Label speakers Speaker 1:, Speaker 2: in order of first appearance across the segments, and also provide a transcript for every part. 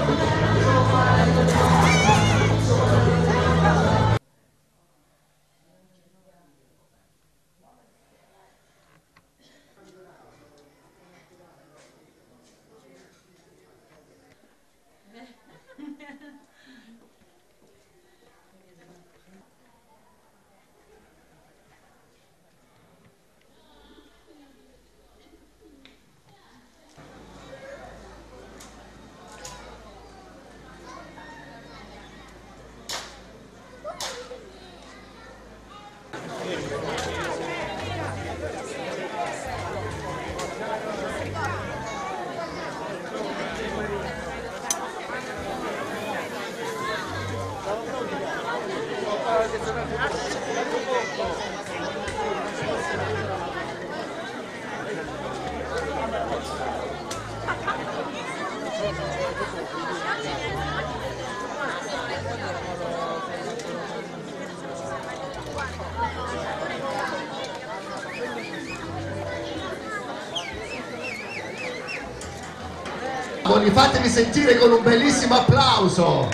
Speaker 1: Fatemi sentire con un bellissimo applauso.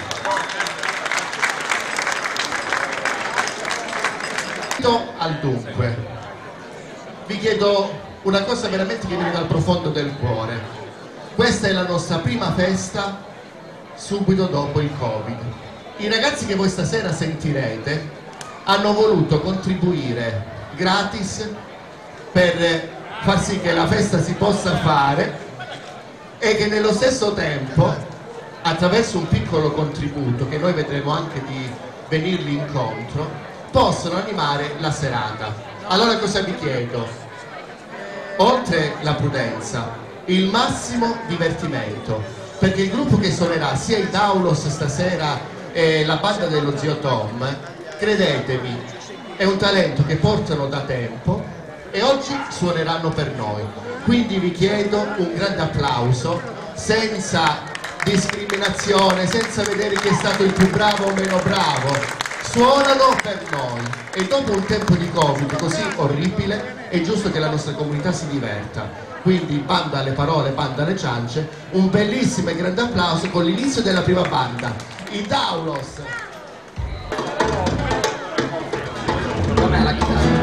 Speaker 1: Al dunque, vi chiedo una cosa veramente che viene dal profondo del cuore. Questa è la nostra prima festa subito dopo il Covid. I ragazzi che voi stasera sentirete hanno voluto contribuire gratis per far sì che la festa si possa fare e che nello stesso tempo, attraverso un piccolo contributo che noi vedremo anche di venirli incontro, possono animare la serata. Allora cosa vi chiedo? Oltre la prudenza, il massimo divertimento, perché il gruppo che suonerà sia i Daulos stasera e la banda dello zio Tom, credetemi, è un talento che portano da tempo e oggi suoneranno per noi. Quindi vi chiedo un grande applauso, senza discriminazione, senza vedere chi è stato il più bravo o meno bravo. Suonano per noi e dopo un tempo di Covid così orribile è giusto che la nostra comunità si diverta. Quindi banda alle parole, banda alle ciance, un bellissimo e grande applauso con l'inizio della prima banda, i Daulos.
Speaker 2: Com'è la chitarra?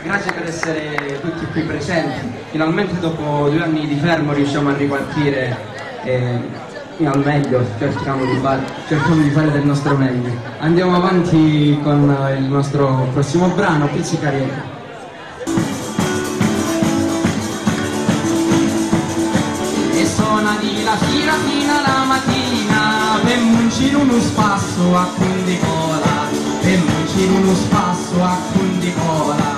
Speaker 2: grazie per essere tutti qui presenti. Finalmente dopo 2 anni di fermo riusciamo a ripartire al meglio, cerchiamo di fare del nostro meglio. Andiamo avanti con il nostro prossimo brano, Pizzicarietto. E suona di la fila fino alla mattina, per muncire uno spasso a Condicola, per muncire uno spasso a Condicola.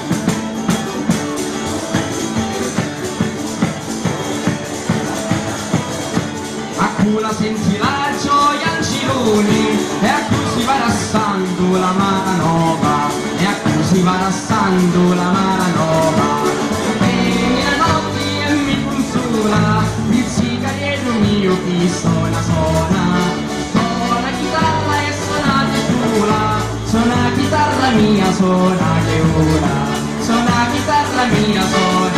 Speaker 2: La senti la gioia Anciloni, e a cui va rassando la manova, e a cui va rassando la manova. E la notte e mi consola, il cicariello mio chi suona. Suona chitarra e suona di sola, suona chitarra mia, suona che ora, suona chitarra mia, suona.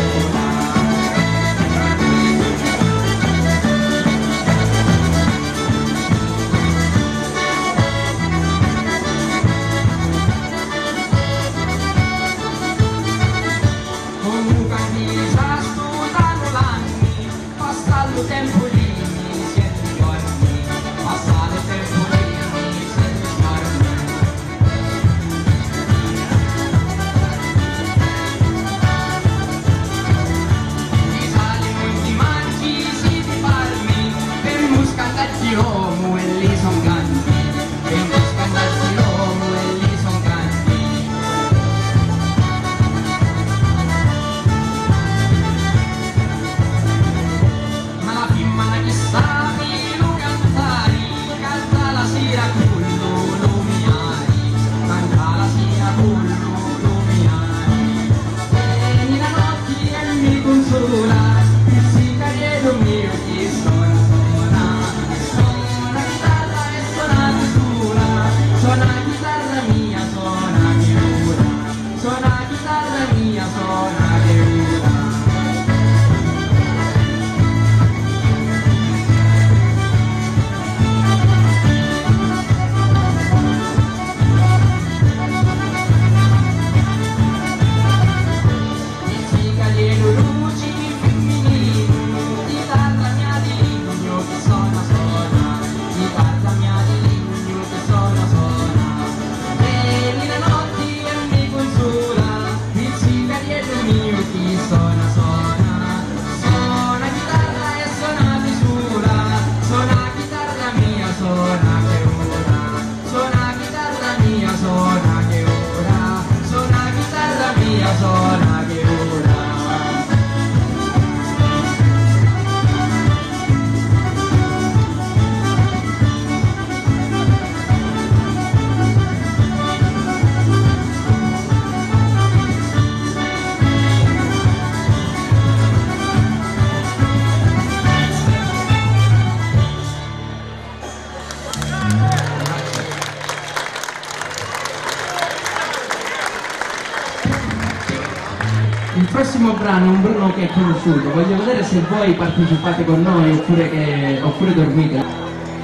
Speaker 2: Il prossimo brano è un brano che è conosciuto, voglio vedere se voi partecipate con noi oppure dormite.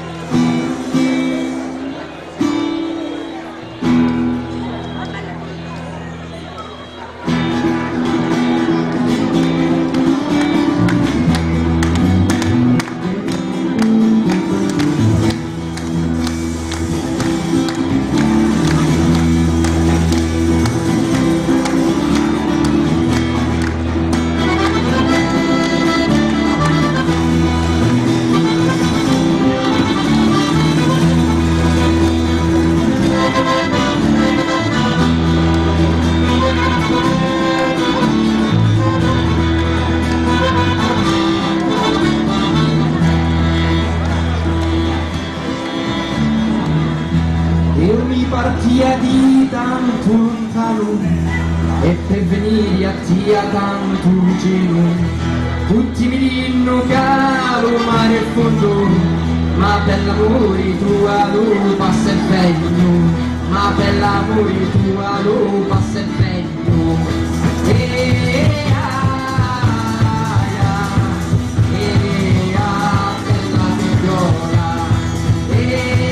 Speaker 2: Partia di tanto lontano e per venire a tia tanto vicino, tutti mi dicono caro mare e fondo, ma per l'amore tua lo passa il meglio, ma per l'amore tua lo passa il meglio.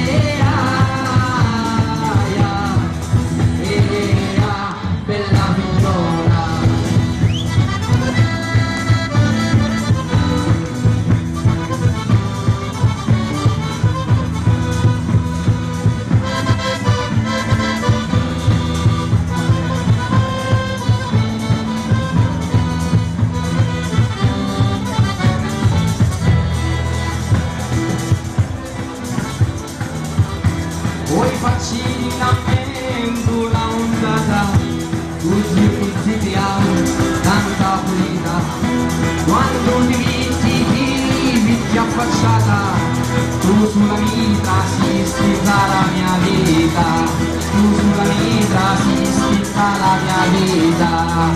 Speaker 2: Bella facilmente la ondata, così pizzichiamo tanta pulita, quando ti vitti affacciata, tu sulla mitra si scritta la mia vita, tu sulla mitra si scritta la mia vita.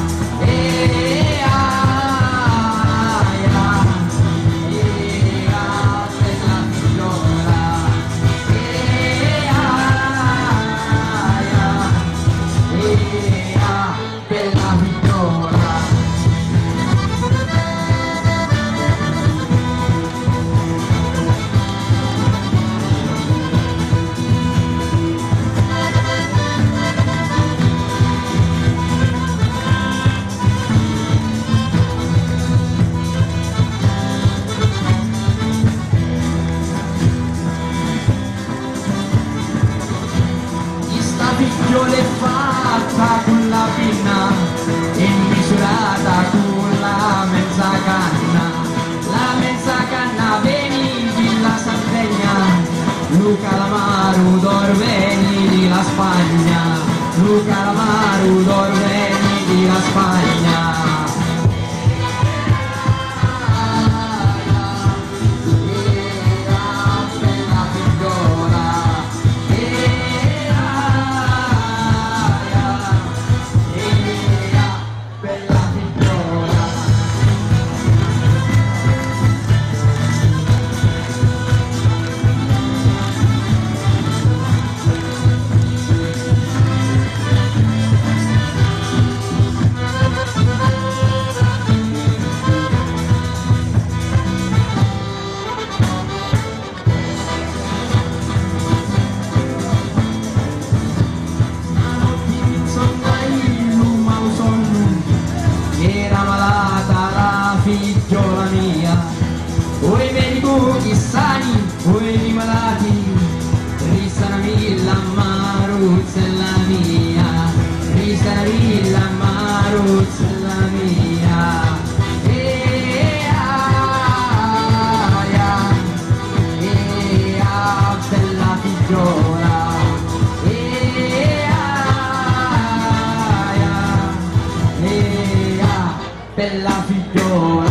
Speaker 2: Figliole fatta con la pinna e misurata con la mezza canna veni di la Sardegna, Luca Lamaru d'Orveni di la Spagna, Luca Lamaru d'Orveni di la Spagna. Figliola mia, oi medici sani, oi malati, risanami la maruzzella mia, risanami la maruzzella mia. Bella figliola, bella figliola.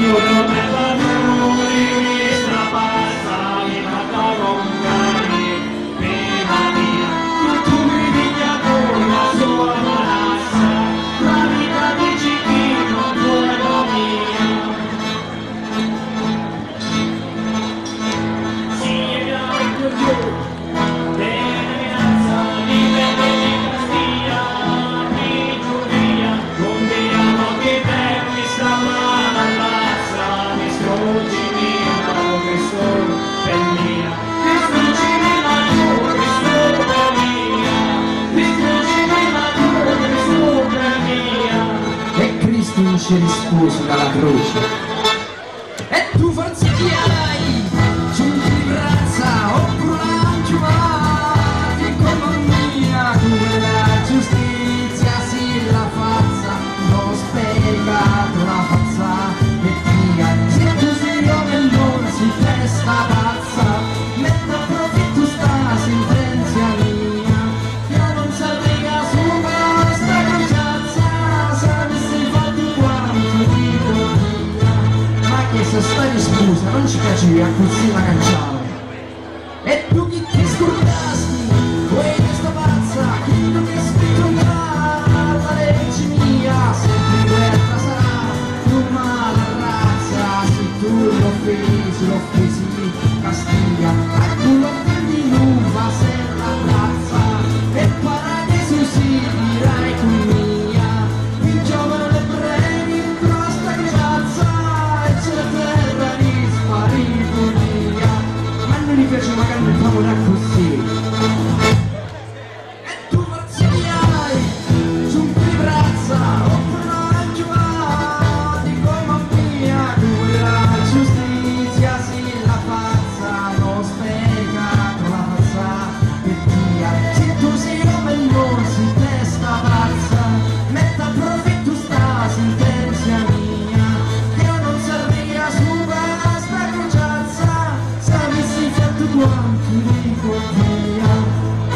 Speaker 2: Ci risposi dalla croce e tu forse chi hai su di braccia oppure angiolati economia come la giustizia si la faccia non spiegato la faccia e via se tu sei io e non si festa pazza mentre profitto sta sentenza mia io non saprei su questa crociazza sapessi fatti che se stai scusa non ci piace a così la canciava e tu chi ti scordasti questa pazza che non ti spingerà la legge mia se più guerra sarà tu mala razza se tu l'offesi castiglia a tu l'offendi non va se la razza e paradiso si dirai con mia il giovane le premi in crosta che razza terra risparito via ma non mi piace magari il favore così e tu forse hai su un braccia oppure angiolati come mia dove la giustizia si la faccia non spiegato la faccia e via se tu sei come non si testa pazza metta a profitto sta sentenza mia io non servia su questa crociazza se avessi fatto quanto dico via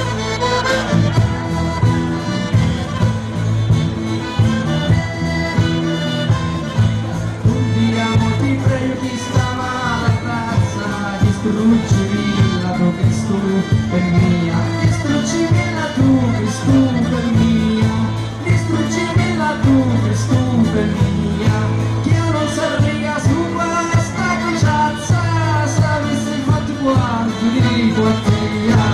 Speaker 2: un dia ti prego chi sta male razza distruggimi la tua Cristo per mia distruggimi la tua Cristo per mia distruggimi la tua Cristo per mia che io non servia su questa crociazza se avessi fatto quanto dico a te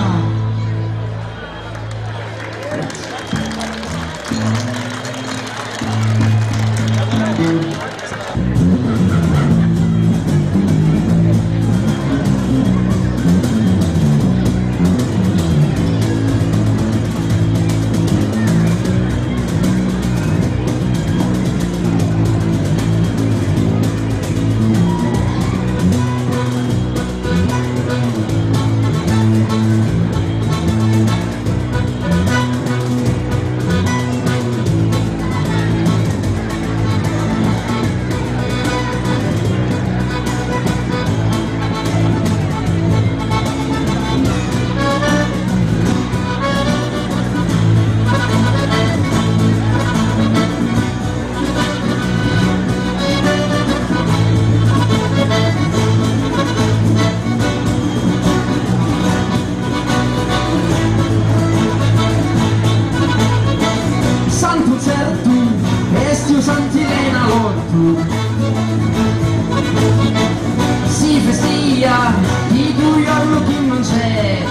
Speaker 2: si festeggia di cui giorno che non c'è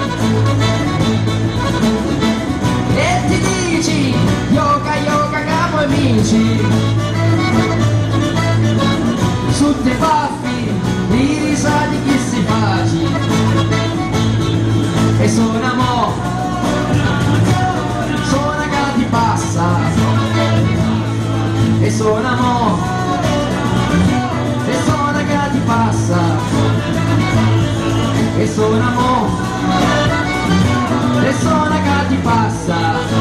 Speaker 2: e ti dici yoga capo amici su te baffi i risati che si faci e suonamo suona che ti passa e suonamo che ti passa e suonamo e suona che ti passa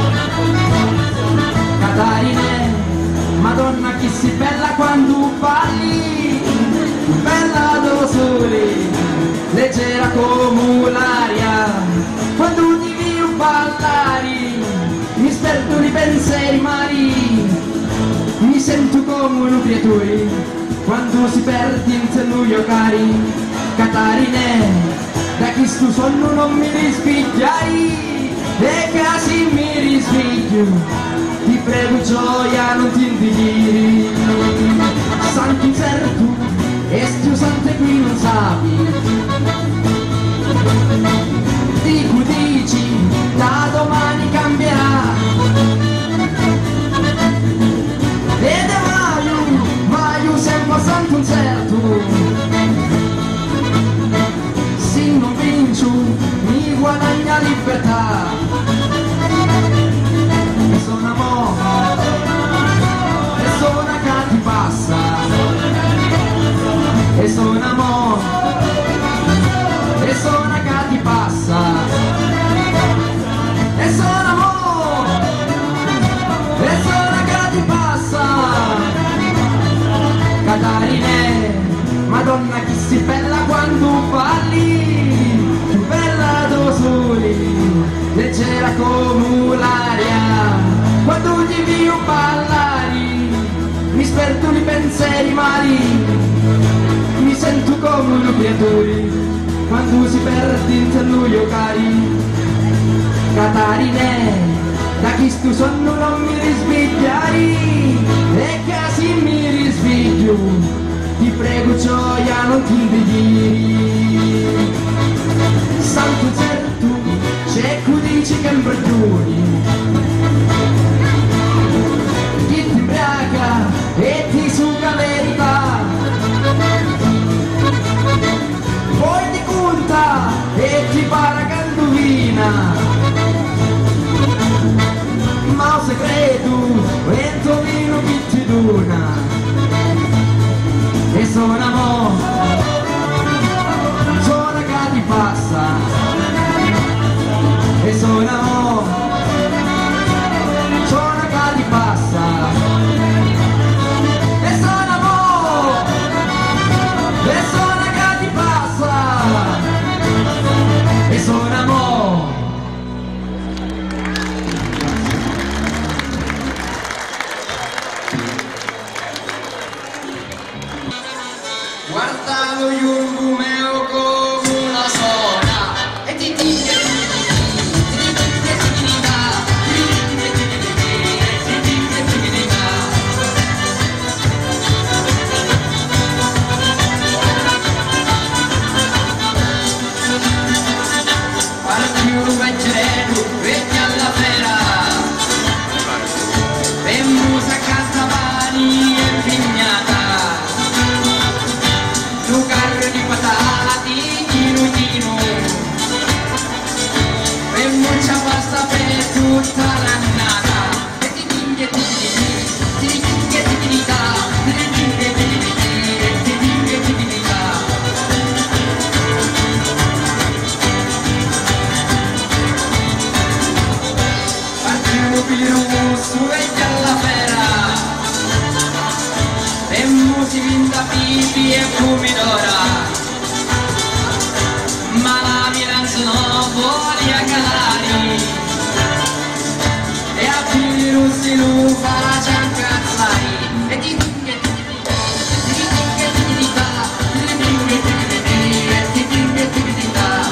Speaker 2: Catarine Madonna che si bella quando balli bella do sole leggera come l'aria quando ti vedo ballare mi sperdo di pensieri mari mi sento come un creatore quando si perde in luglio cari, Catarine, da chi sto sonno non mi risvegliai, e casi mi risveglio, ti prego gioia non ti indigiri, santo incerto, e stu sante qui non sapi, dico dici, da domani cambierà, ed è Maio sempre santo incerto, se non vincio mi guadagna libertà, e sono amore, e sono che ti passa, e sono amore, e sono che ti passa, e sono amore, e sono che ti passa. Catarine, Madonna chi si bella quando parli, più bella do soli, leggera come l'aria, quando gli vio parlari, mi sperto i pensieri mali, mi sento come un creatore, quando si perde in luglio cari, Catarine, da chi sto sonno non mi risvegliai, e casi mi risveglio, ti prego gioia non ti indigiri, santo certo, c'è chi dice che imbroglioni, chi ti imbraca e ti suga verità, poi ti conta e ti para che indovina, ma un segreto entro vino che ti dona, e sono amore, sono che ti passa, e sono amore, sono che ti passa, e sono amore, e sono che ti passa, e sono amore. Guardalo io meo come una sola e ti dice guarda più vecchietto vecchi alla vera e musa castavani e pignata tu carro di patati, chino e muccia pasta per tutta l'annata e ti tinghe ti tinghe ti dignità ti tinghe ti dignità partiamo pirusso e alla fera e musi vinta pipi e pomidora, ma la Milanzo non vuole a calari, e a piru si lo faccia incazzare, e ti tinghe ti dignità, ti tinghe ti dignità.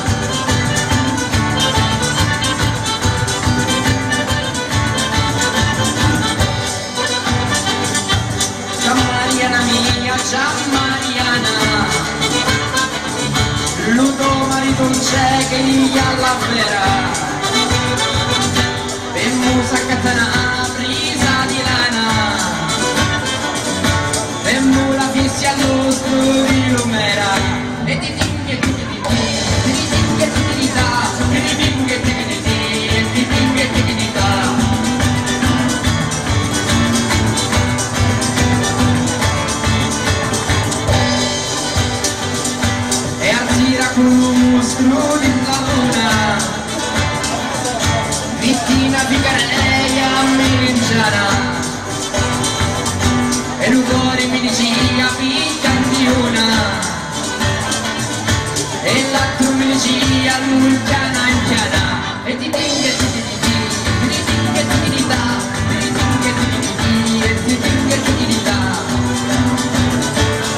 Speaker 2: Mariana mia, ciao Mariana, l'uto marito non c'è che gli alla vera, e musa catena presa di lana, e mula fissi all'ostro di lumera, e ti tinghe ti dignità, ti tinghe ti dignità. E attira con un mostro di luna, vittina picareia meringiana, e l'udore mi diceva piccanti una, e l'altro mi diceva l'ulcana indiana, e ti tinghe ti dignità,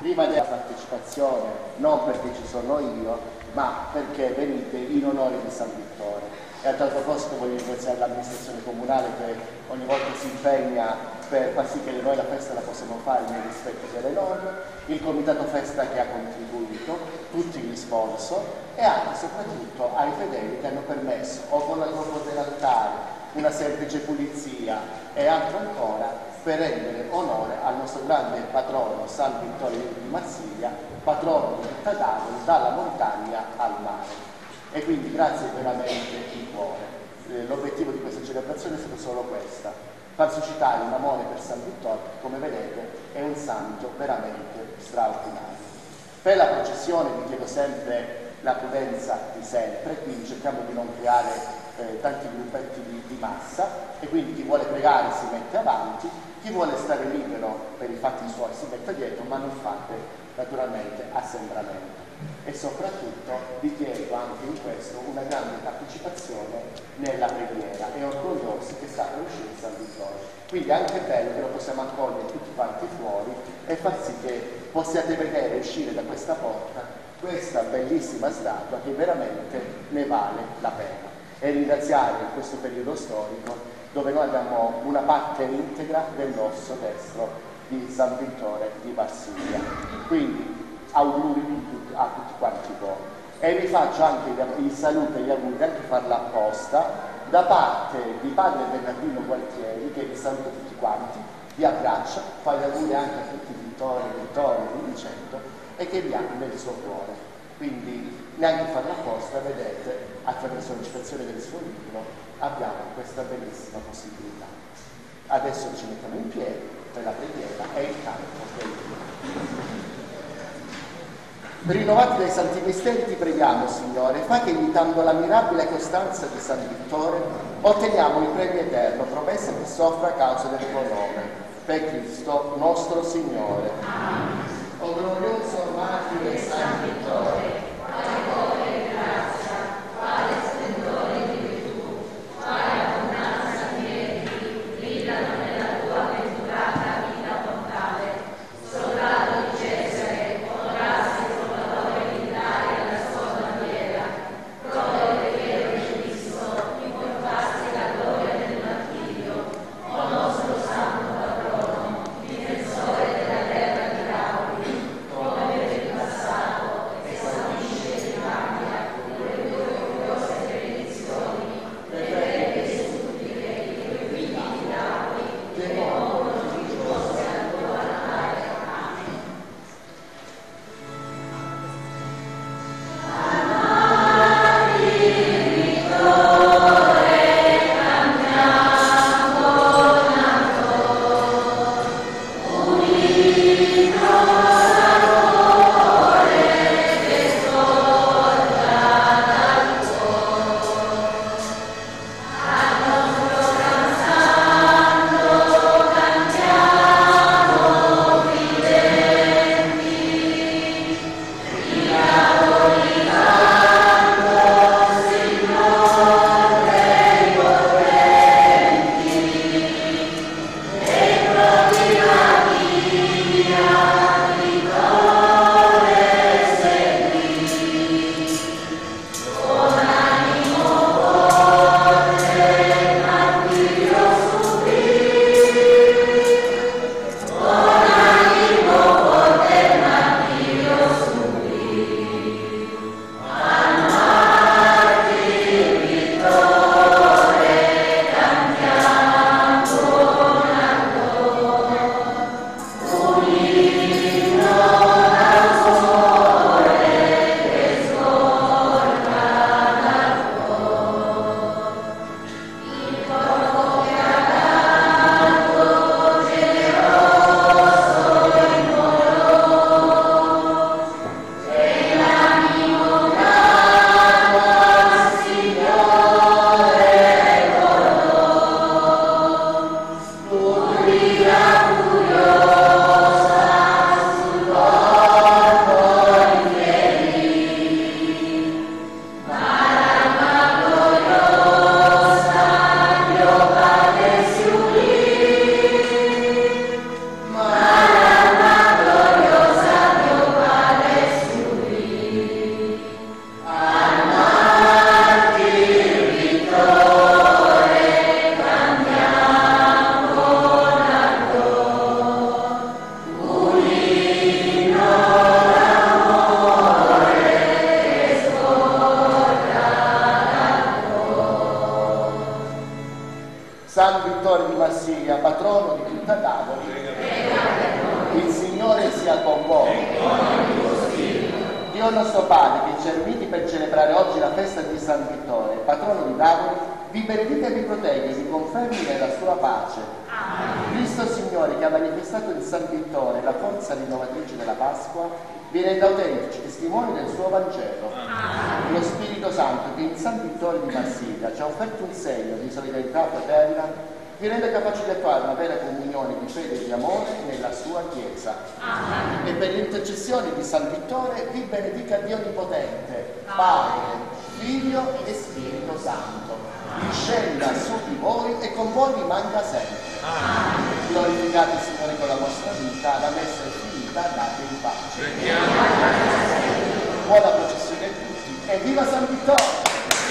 Speaker 3: prima della partecipazione, non perché ci sono io, ma perché venite in onore di San Vittore. E a tal proposito voglio ringraziare l'amministrazione comunale che ogni volta si impegna per far sì che noi la festa la possiamo fare nel rispetto delle norme, il comitato festa che ha contribuito, tutti gli sponsor e anche soprattutto ai fedeli che hanno permesso o con la corpo dell'altare una semplice pulizia e altro ancora per rendere onore al nostro grande patrono San Vittore di Marsiglia, patrono di tutta Davide, dalla montagna al mare. E quindi grazie veramente di cuore. L'obiettivo di questa celebrazione è stato solo questa, far suscitare un amore per San Vittore, come vedete è un santo veramente straordinario. Per la processione vi chiedo sempre la prudenza di sempre, quindi cerchiamo di non creare tanti gruppetti di massa e quindi chi vuole pregare si mette avanti, chi vuole stare libero per i fatti suoi si mette dietro, ma non fate naturalmente assembramento. E soprattutto vi chiedo anche in questo una grande partecipazione nella preghiera e orgogliosi che sta per uscire San Vittore. Quindi è anche bello che lo possiamo accogliere tutti quanti fuori e far sì che possiate vedere uscire da questa porta questa bellissima statua che veramente ne vale la pena. E ringraziare in questo periodo storico dove noi abbiamo una parte integra dell'osso destro di San Vittore di Marsiglia. Quindi auguri a tutti quanti voi. E vi faccio anche il saluto e gli auguri, anche farla apposta, da parte di padre Bernardino Gualtieri, che vi saluta tutti quanti, vi abbraccia, fa gli auguri anche a tutti Vittorio, vi dicendo, e che vi ha nel suo cuore. Quindi neanche farla apposta, vedete, attraverso la recitazione del suo libro abbiamo questa bellissima possibilità. Adesso ci mettiamo in piedi per la preghiera e il canto del libro. Rinnovati dai santi misteri ti preghiamo, Signore, fa che imitando la mirabile costanza di San Vittore otteniamo il premio eterno, promessa che soffra a causa del tuo nome. Per Cristo nostro Signore.
Speaker 4: Amen. O glorioso martire San Vittore, quale cuore e grazia, quale splendore di virtù, quale abbondanza di meriti brillano nella tua venturata vita mortale. Soldato di Cesare, onoraste il fondatore militare alla sua bandiera, prole vero di Cristo, importaste la gloria del martirio, o nostro santo patrono, difensore della terra di
Speaker 3: Dio nostro Padre, che ci ha riuniti per celebrare oggi la festa di San Vittore, patrono di Napoli, vi benedica e vi protegga e vi confermi nella sua pace. Amen. Cristo Signore, che ha manifestato in San Vittore la forza rinnovatrice della Pasqua, vi renda autentici testimoni del suo Vangelo. Amen. Lo Spirito Santo, che in San Vittore di Marsiglia ci ha offerto un segno di solidarietà fraterna, vi rende capaci di attuare una vera comunione di fede e di amore nella sua Chiesa. Amen. E per l'intercessione di San Vittore vi benedica Dio Onnipotente, Padre, Figlio e Spirito Santo. Discenda su di voi e con voi rimanga sempre. Amen. Glorificate il Signore con la vostra vita, la messa è finita, andate in pace. Buona processione a tutti e viva San Vittore!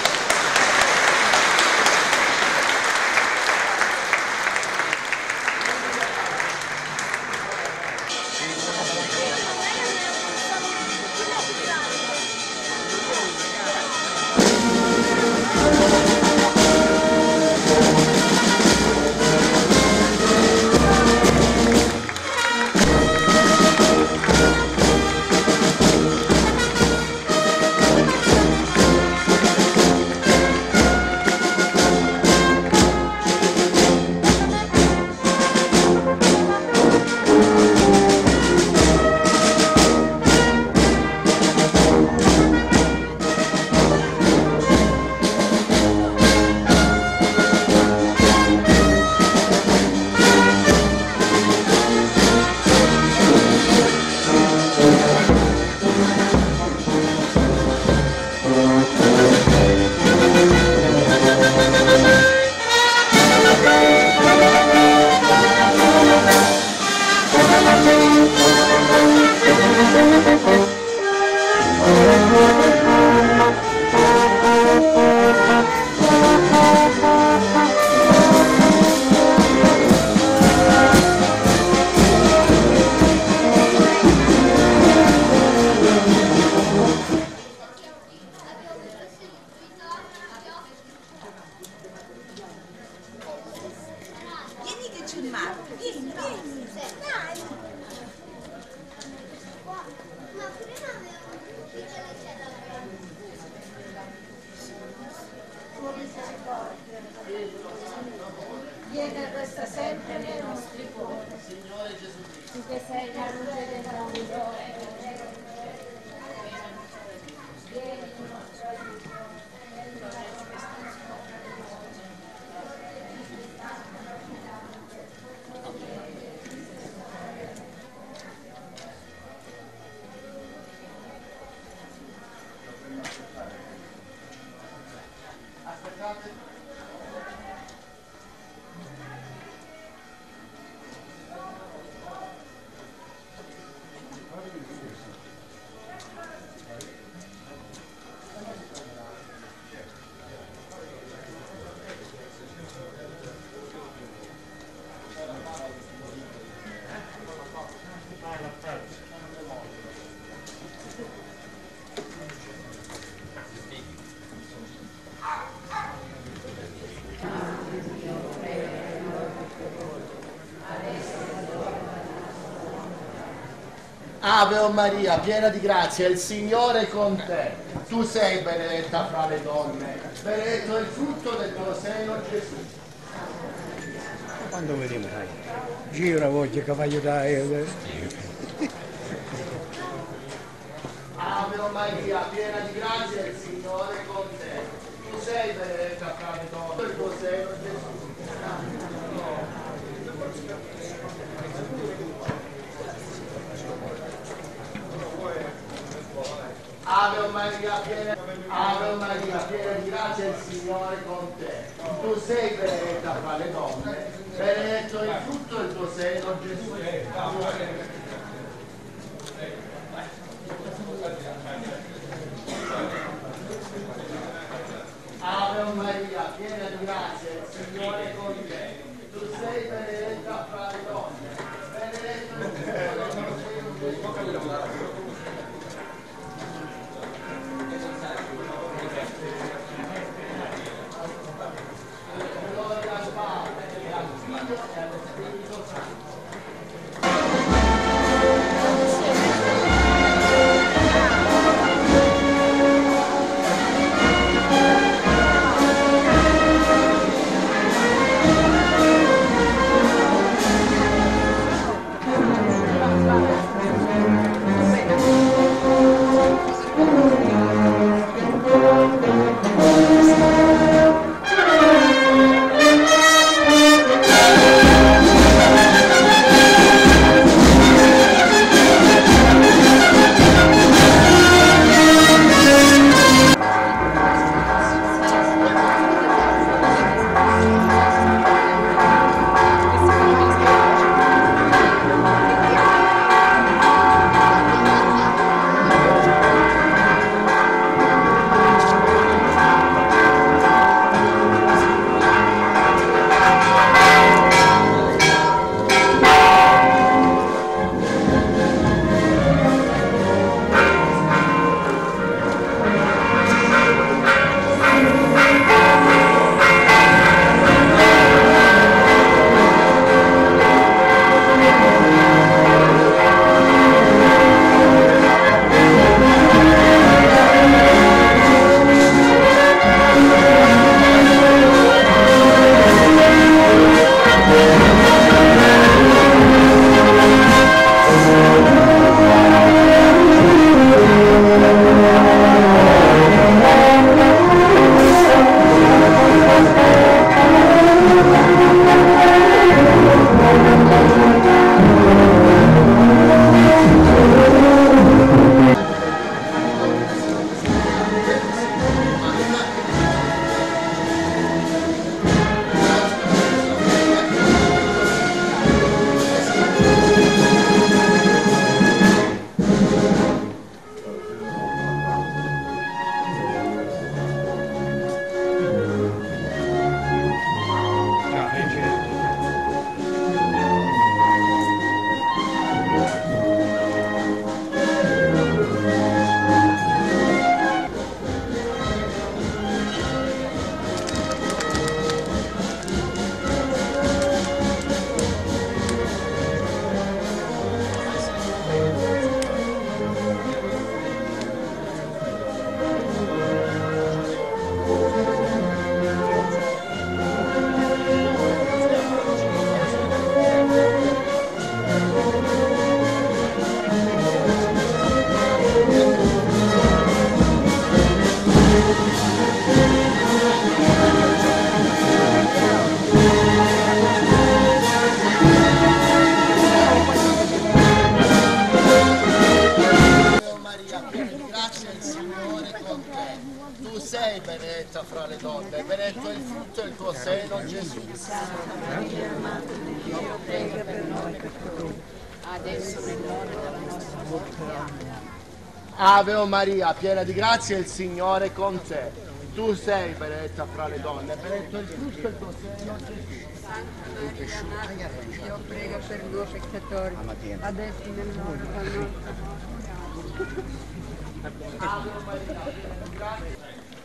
Speaker 4: Viene questa sempre nei nostri cuori.
Speaker 1: Signore Gesù Cristo,
Speaker 4: Tu che sei la luce del mondo, vieni in nostro aiuto.
Speaker 1: aspettate. Ave o Maria, piena di grazia, il Signore è con te. Tu sei benedetta fra le donne, benedetto è il frutto del tuo seno, Gesù.
Speaker 5: Quando vediamo, gira voglio che voglio dare.
Speaker 1: Ave o Maria, piena di grazia, il Signore è con te. Tu sei benedetta fra le donne, il tuo seno, Gesù. Ave o Maria, piena di grazia, il Signore è con te. Tu sei benedetta fra le donne, benedetto è il frutto del tuo seno, Gesù. Ave o Maria, piena di grazia, il Signore è con te. Tu sei benedetta fra le donne, benedetto è il frutto del tuo seno, Gesù.
Speaker 3: con te. Tu sei benedetta fra le donne, benedetto è il frutto del tuo seno, Gesù.
Speaker 4: Santa Maria, Madre di Dio, prega per noi peccatori, adesso è l'ora della nostra morte. Amen.
Speaker 3: Ave o Maria, piena di grazia, il Signore è con te. Tu sei benedetta fra le donne, benedetto è il frutto del tuo seno, Gesù.
Speaker 4: Santa Maria, Madre di Dio, prega per noi peccatori, adesso è l'ora della nostra morte.
Speaker 3: Ave o Maria, piena di grazia.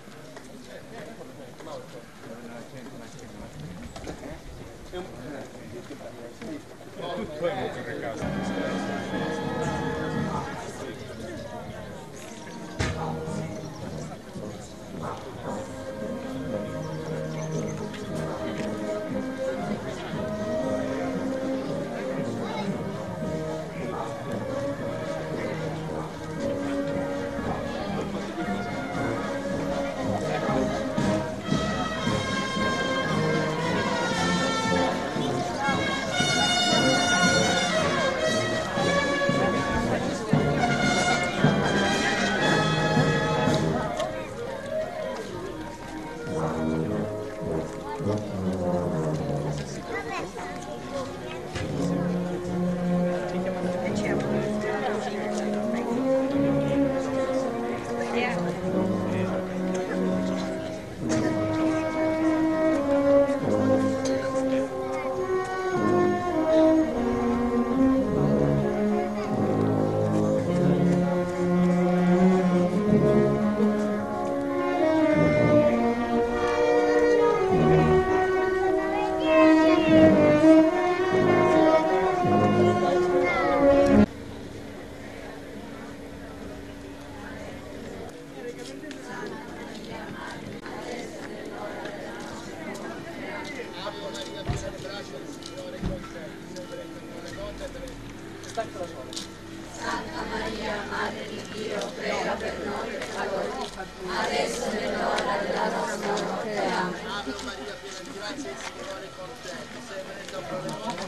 Speaker 4: Santa Maria, Madre di Dio, prega per noi peccatori, adesso è l'ora della nostra morte. Amen.
Speaker 3: Ave Maria, piena di grazia, il Signore è con te. Tu sei benedetta fra le donne,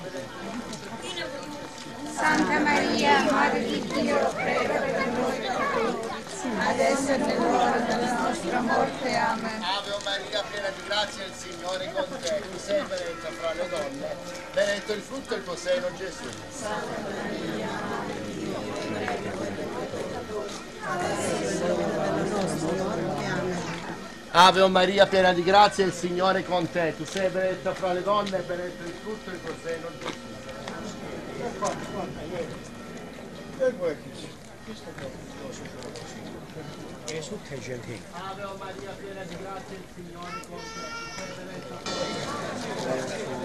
Speaker 3: benedetto.
Speaker 4: Santa Maria, Madre di Dio, prega per noi peccatori, adesso è l'ora della nostra morte. Amen.
Speaker 3: Ave Maria, piena di grazia, il Signore è con te. Tu sei benedetta fra le donne, benedetto il frutto del tuo seno, Gesù.
Speaker 4: Santa Maria, Madre di Dio, prega per noi peccatori,
Speaker 3: Ave Maria, piena di grazia, il Signore è con te. Tu sei benedetta fra le donne e benedetto il frutto del tuo seno, Gesù.
Speaker 5: Gesù è gentile.
Speaker 3: Ave Maria, piena di grazia, il Signore è con te. Tu sei benedetta fra le donne.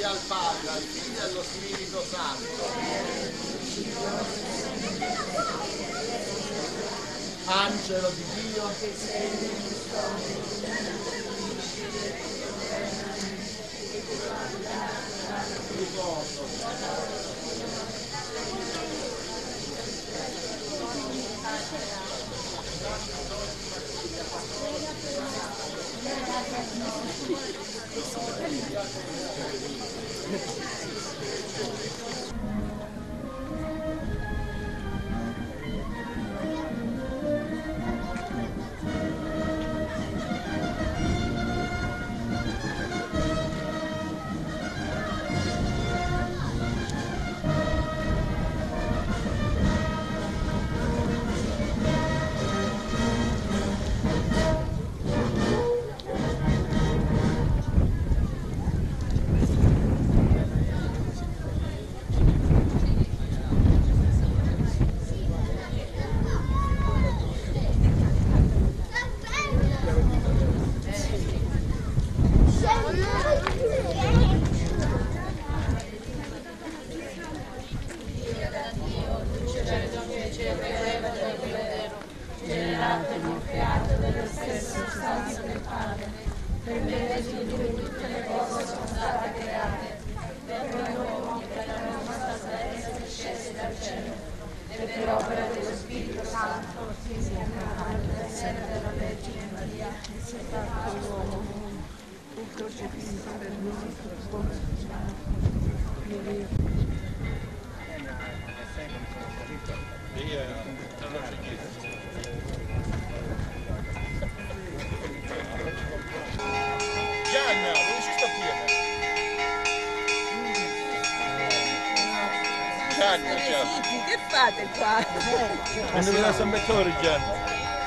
Speaker 3: Gloria al Padre, al Figlio e allo Spirito Santo. Angelo di Dio,
Speaker 6: Gianna, dove ci sta piena? Gianna, Gianna.
Speaker 7: Che fate qua?
Speaker 6: Andiamo da San Bettore, Gianna.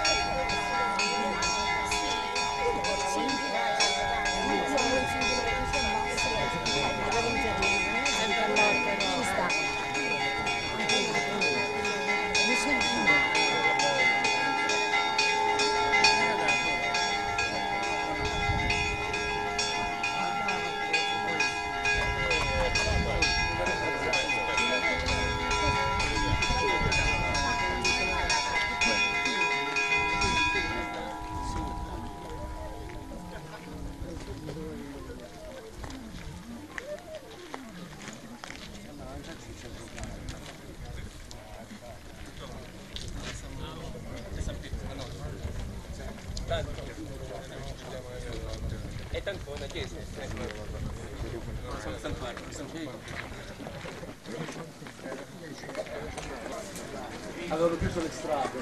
Speaker 8: È tanto una chiesa, sono santuario,
Speaker 3: avevano chiuso le strade.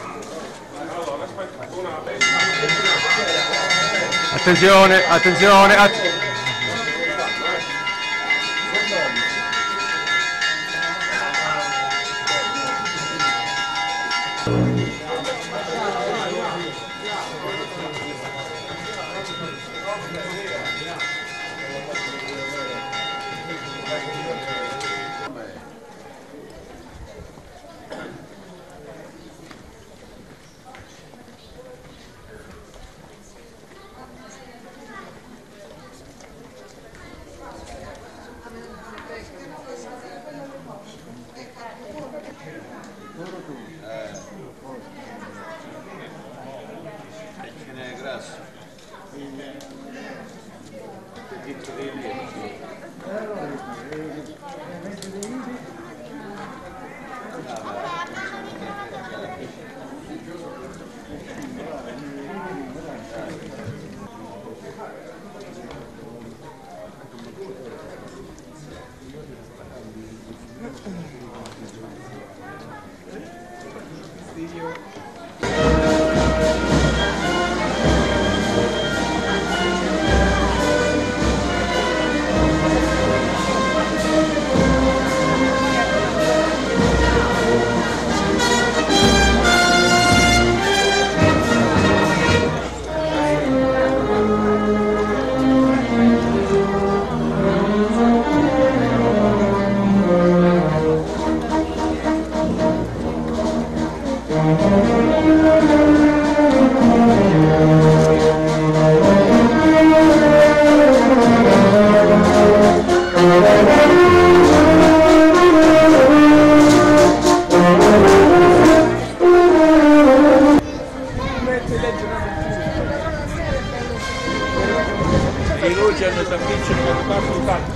Speaker 9: Attenzione, attenzione,
Speaker 6: I luci hanno stabilito che passo il fatto.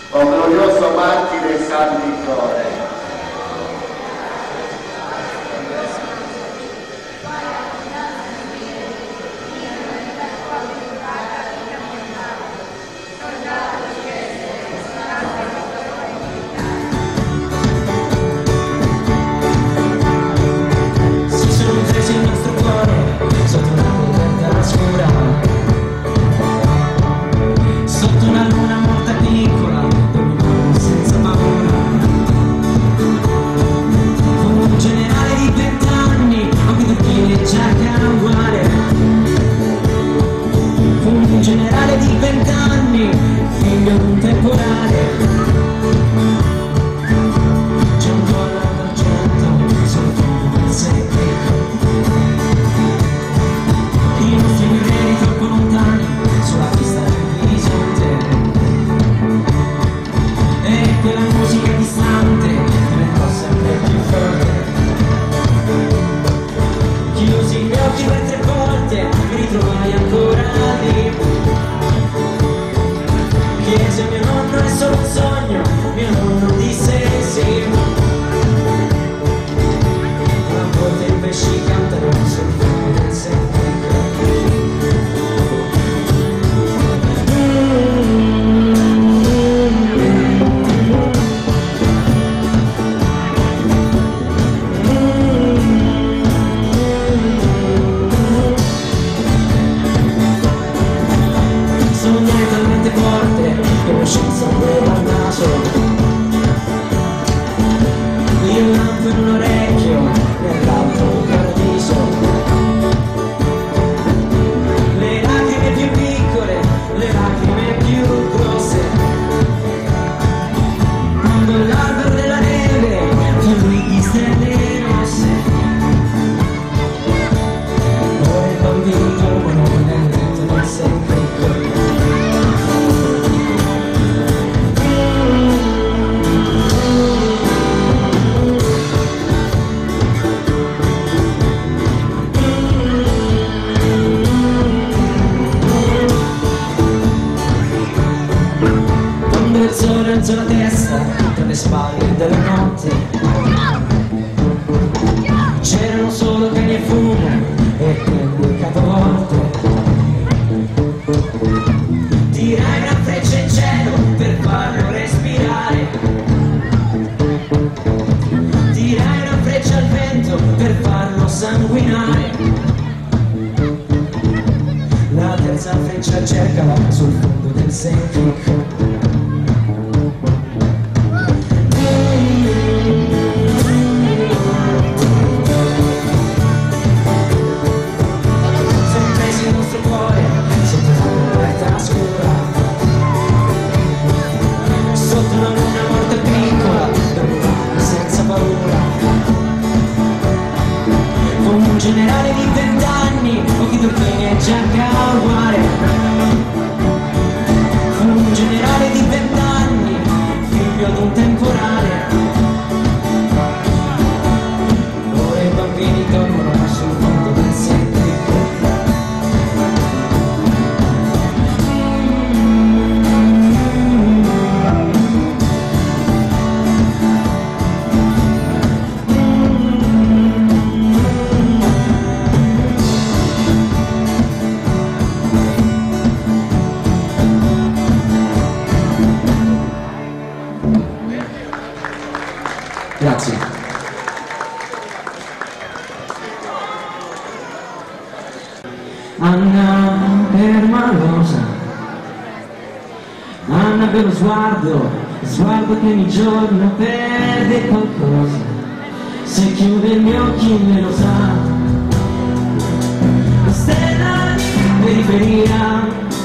Speaker 3: O glorioso martire San Vittore.
Speaker 2: Si sono presi il nostro cuore sotto una coperta scura, sotto una luna morta piccola, dormivamo senza paura. Un generale di 20 anni, occhi turchini e giacca uguale. Un generale di 20 anni, figlio di un temporale. C'è un collo d'argento sul fondo del secco. I nostri guerrieri troppo lontani sulla pista dell'orizzonte. E quella musica distante diventò sempre più forte. Chiusi gli occhi per 3 volte, mi ritrovai ancora lì. Chiese mio nonno è solo un sogno, mio nonno disse sì. A volte i pesci cantano sul fondo del secco. Sognai talmente forte che lo scienza aveva al naso. Il lampo in un orecchio, nell'altro un paradiso. Le lacrime più piccole, le lacrime più grosse. Quando l'albero della neve fiorì di stelle rosse. Ora i bambini dormono nel letto del secco. Quando il sole alzò la testa tra le spalle della notte, c'erano solo cani e fumo e quelle catavolte. Tirai una freccia in cielo per farlo respirare. Tirai una freccia al vento per farlo sanguinare. La terza freccia cercava sul fondo del secco. Siamo presi il nostro cuore sotto una coperta scura, sotto una luna morta piccola, dormivamo senza paura. Con un generale di 20 anni, occhi turchini e giacca uguale. Un generale di 20 anni, figlio di un temporale. Ora i bambini dormono sul fondo del secco. Grazie. Anna permalosa, Anna per lo sguardo che ogni giorno perde qualcosa. Se chiude gli occhi me lo sa. Stella di periferia,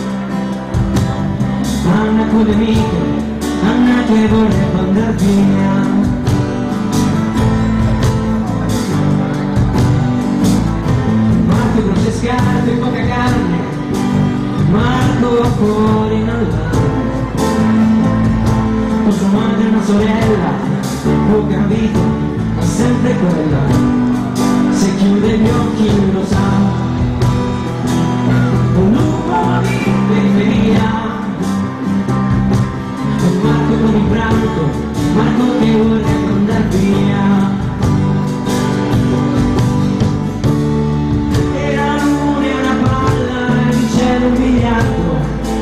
Speaker 2: Anna con le amiche, Anna che vorrebbe andar via. Marco grosse scarpe e poca carne, Marco fuori in all'aria. Con sua madre e una sorella, ho capito, ma sempre quella. Se chiude gli occhi lo sa. Un lupo di periferia, un Marco Marco di Franco, Marco che vorrebbe andar via. E la luna è una palla e il cielo un miliardo.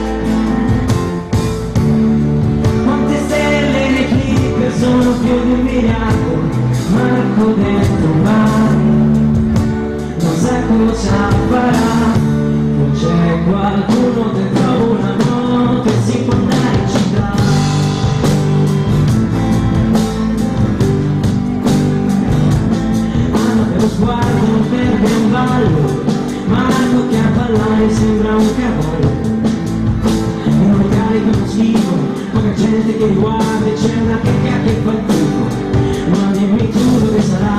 Speaker 2: Quante stelle nei clip sono più di 1 miliardo. Marco dentro un bar, non sa cosa farà. Non c'è qualcuno dentro una notte, si può andare in città. Hanno per lo sguardo, non perde un ballo. Marco che a ballare sembra un cavallo. In un locale con uno schifo, poca gente che riguarda e c'è una checca che fa il tifo. Ma dimmi tu dove sarà,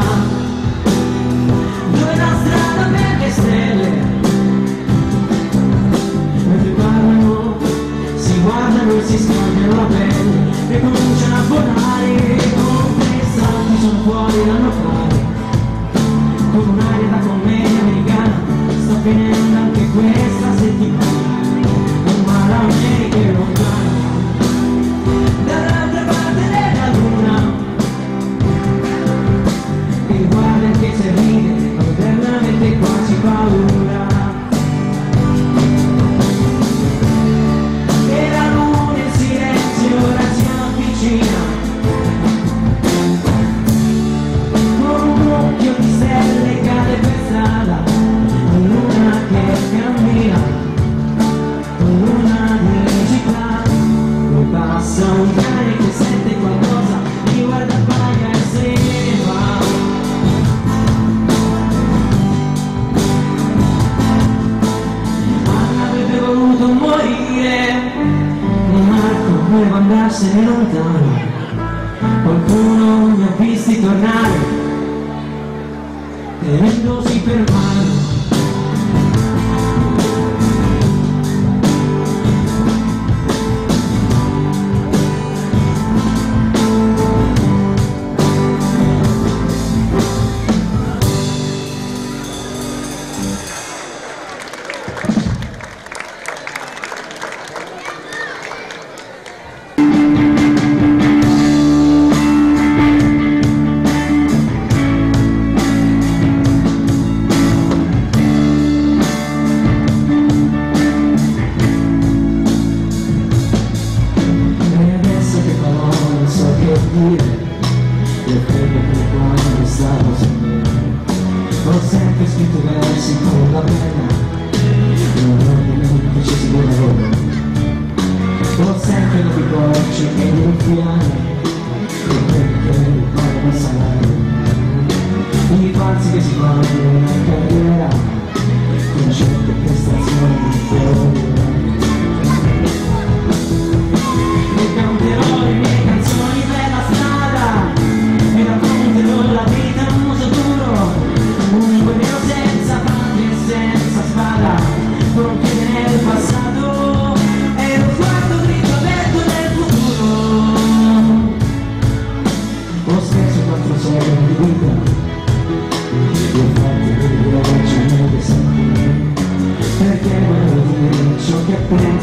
Speaker 2: dove la strada per le stelle. Mentre parlano, si guardano e si scambiano la pelle e cominciano a volare. Confessanti sono fuori dal locale, con un'aria da commedia americana. Sta finendo anche questa settimana, ma l'America è lontana, dall'altra parte della luna. E guarda che se ride, ho veramente quasi paura. E la luna in silenzio ora si avvicina, con un mucchio di stelle cade per strada. Luna che cammina, luna di città. Poi passa un cane che sente qualcosa, mi guarda, paga e se ne va. Anna avrebbe voluto morire, ma Marco voleva andarsene lontano. Qualcuno mi ha visti tornare, tenendosi per mano. Ho sempre scritto versi con la penna, non ci si vuole lavoro. Ho sempre lo ricocci e i ruffiani, e quelli che mi fanno passare. I falsi che si vogliono in carriera, con certe prestazioni di fuori. E canterò le mie canzoni per la strada, e racconterò la vita un muso duro. Un guerriero senza patria e senza spada, con un piede nel passato e lo sguardo dritto aperto nel futuro. Ho speso 4 secoli di vita, e ho fatto quello che oggi non è sempre, perché volevo dire ciò che penso.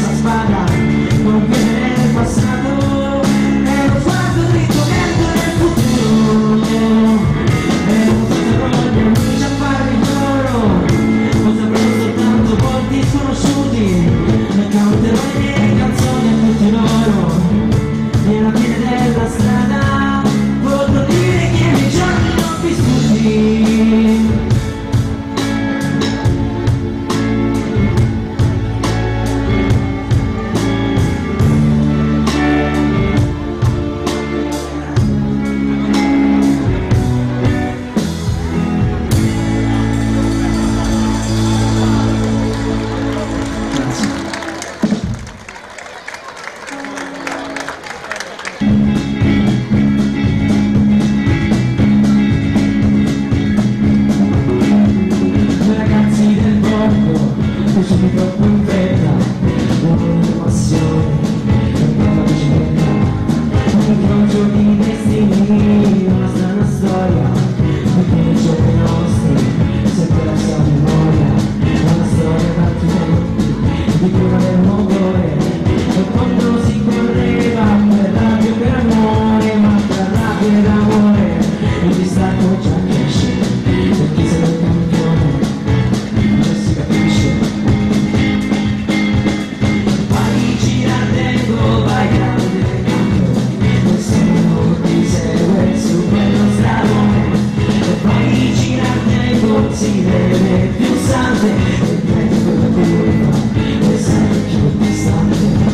Speaker 2: questa spada non viene nel passato, è lo sguardo dritto verso nel futuro, è un sottofondo amici a fare il loro, lo sapremo soltanto volti sconosciuti, ne canterò le mie canzoni a tutti loro, nella fine della strada potrò dire che i miei giorni li ho vissuti. Sono troppo in fretta, uomo di passione, per la bicicletta, un incrocio di destini, una strana storia, perché nei giorni nostri si è persa la memoria, una storia d'altri di cura del motore, e quando si correva per rabbia e per amore, ma per rabbia ed amore, il distacco già cresce, per chi se lo campione, non si capisce. Vai grande canto, nessuno ti segue su quello stradone, e poi girare si vede più sante, e prendi quella curva e sei più distante.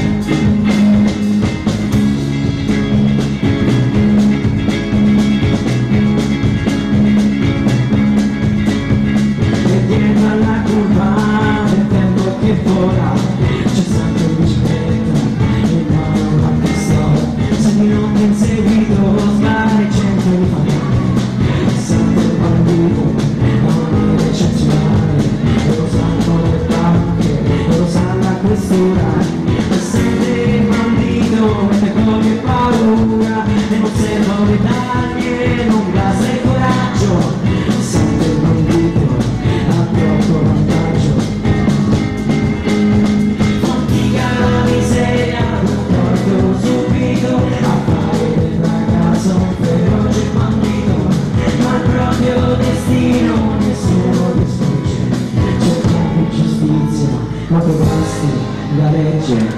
Speaker 2: E dietro alla curva del tempo che vola, c'è sempre un bicicletta, non ti inseguito, smarecente di famiglia, sempre il bandito, non è eccezionale, lo sanno le banche, lo sa la questura, è sempre il bandito, mette come paura, e non servono le taglie, non basta il coraggio, è sempre il bandito, ha troppo vantaggio. Fatica la miseria, non porto subito, un feroce bandito, ma il proprio destino nessuno ti sfugge, cercando giustizia, ma tu basti la legge.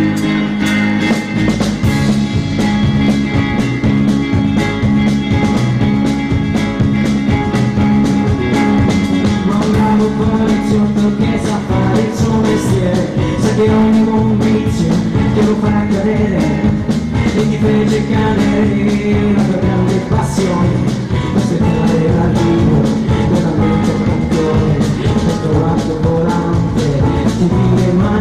Speaker 2: Ma un bravo poliziotto che sa fare il suo mestiere, sa che ogni buon vizio che lo farà cadere, e ti fece cadere la tua grande passione, aspettare l'arrivo dell'aumento campione, per trovato volante, ti dire mai